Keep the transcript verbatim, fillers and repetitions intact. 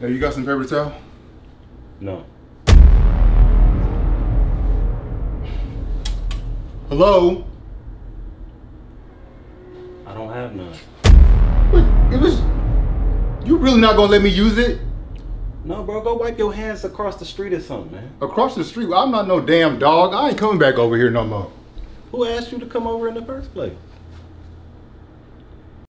Hey, you got some paper towel? No. Hello? I don't have none. What? It was... You really not gonna let me use it? No, bro, go wipe your hands across the street or something, man. Across the street? I'm not no damn dog. I ain't coming back over here no more. Who asked you to come over in the first place?